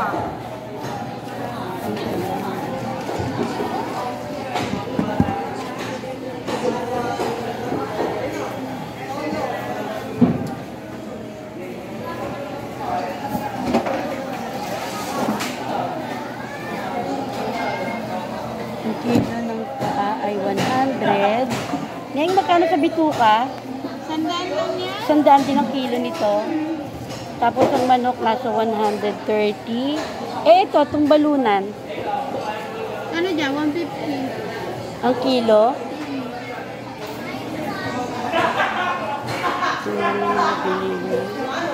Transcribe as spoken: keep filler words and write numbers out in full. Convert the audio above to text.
Ang kilo ng paa ay one hundred. Ngayon, magkano sa bituka? Sandaan lang yan. Sandaan din ang kilo nito. Tapos ang manok nasa one hundred thirty. Eh, ito, itong balunan. Ano dyan? one fifty. Ang kilo. Ito na yung nabili mo.